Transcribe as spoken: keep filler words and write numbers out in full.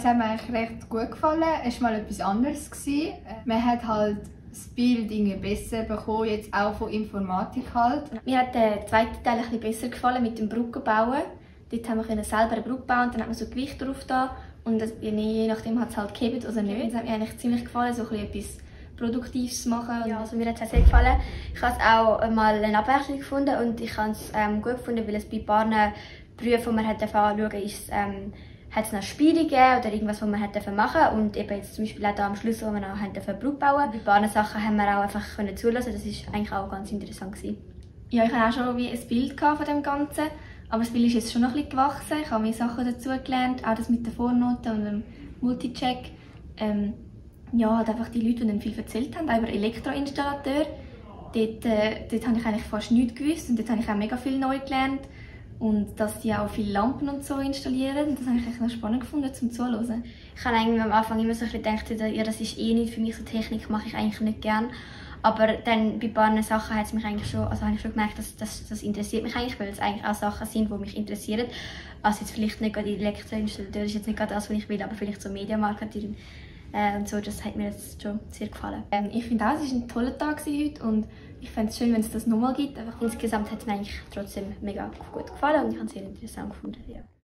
hat mir eigentlich recht gut gefallen. Es war mal etwas anderes. Man hat halt das Bild irgendwie besser bekommen, jetzt auch von Informatik halt. Mir hat der zweite Teil ein bisschen besser gefallen mit dem Brückenbauen. Dort haben wir selber eine Brücke bauen und dann hat man so Gewicht drauf da und das, je nachdem hat es halt gehebt oder nicht. Das hat mir eigentlich ziemlich gefallen, so ein bisschen etwas Produktives zu machen. Ja, also mir hat es sehr gefallen. Ich habe es auch mal eine Abwechslung gefunden und ich habe es ähm, gut gefunden, weil es bei ein paar Berufen, die man anschauen durfte, ist ähm, hat es noch Spiele gegeben oder irgendwas, was man machen durfte. Und eben jetzt zum Beispiel auch da am Schluss, wo wir noch eine Brücke bauen durften. Bei ein paar Sachen haben wir auch einfach zulassen. Das war eigentlich auch ganz interessant gewesen. Ja, ich hatte auch schon wie ein Bild von dem Ganzen. Aber das Bild ist jetzt schon noch ein bisschen gewachsen. Ich habe mehr Sachen dazu gelernt, auch das mit den Vornoten und dem Multicheck. Ähm, ja, halt einfach die Leute, die dann viel erzählt haben, auch über Elektroinstallateur. Dort, äh, dort habe ich eigentlich fast nichts gewusst und dort habe ich auch mega viel neu gelernt. Und dass die auch viele Lampen und so installieren. Das habe ich eigentlich noch spannend gefunden, zum Zuhören. Ich habe eigentlich am Anfang immer so ein bisschen gedacht, ja, das ist eh nicht für mich, so Technik mache ich eigentlich nicht gerne. Aber dann bei ein paar Sachen hat es mich eigentlich schon, also habe ich schon gemerkt, dass, dass das interessiert mich eigentlich, weil es eigentlich auch Sachen sind, die mich interessieren. Also jetzt vielleicht nicht gerade Elektroinstallateur, ist jetzt nicht gerade das, was ich will, aber vielleicht so Mediamarketing äh, und so, das hat mir jetzt schon sehr gefallen. Ähm, ich finde auch, es war ein toller Tag heute und ich fände es schön, wenn es das nochmal gibt. Einfach insgesamt hat es mir eigentlich trotzdem mega gut gefallen und ich habe es sehr interessant gefunden. Ja.